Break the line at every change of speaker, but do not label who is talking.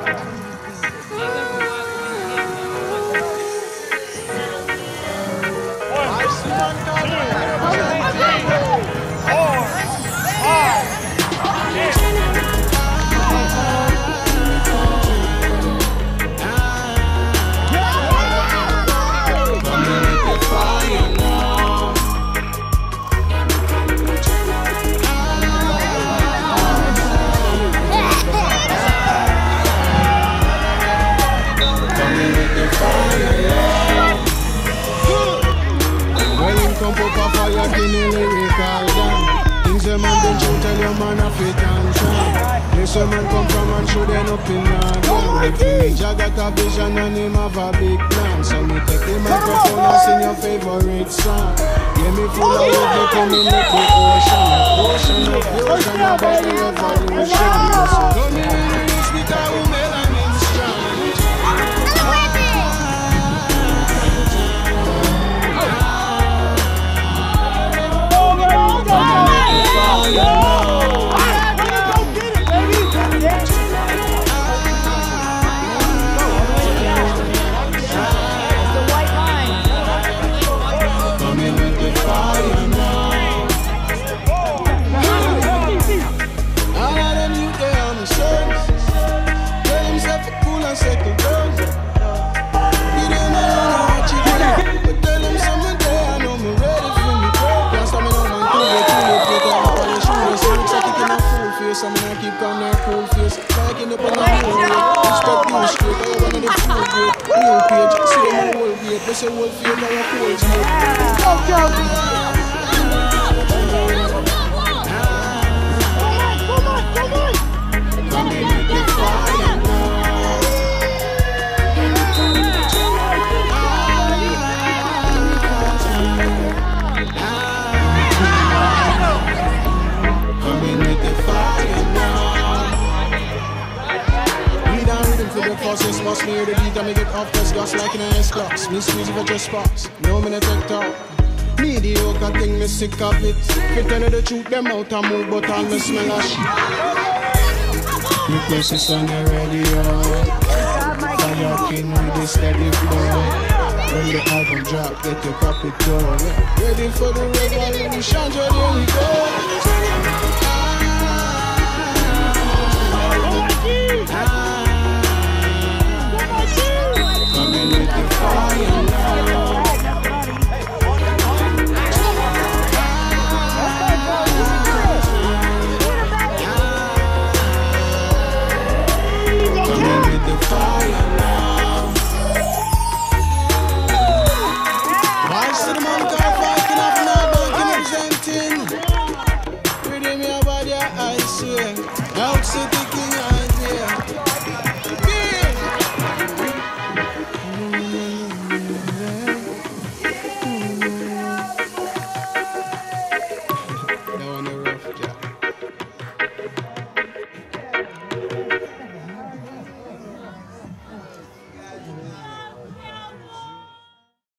Some man come from and show them up in London. Jah got a vision and him have a big plan. So me take the microphone and sing your favorite song. Yeah, me full of love, me come in with the ocean. Ocean of the ocean about the revolution. So come in with this because we melanin strong. Some man keep on that cool face. Taking up on the whole way. Stop you straight. I want the full grade. New page. See them whole weight. They say whole field now a cool smoke. Come in with the fire now. Come in with the fire now. We down rhythm for breakfast, yes, boss. Me hear the beat and me get off test gas like in an S-Class. Me squeeze for just sparks. No me no take talk. Mediocre thing, me sick of it. Fi tell you the truth, them out and move, but all me smell a shit. Me press this on the radio. Fire king with the steady flow. When the album drop, get the pop it down. Ready for the revolution, so there we go.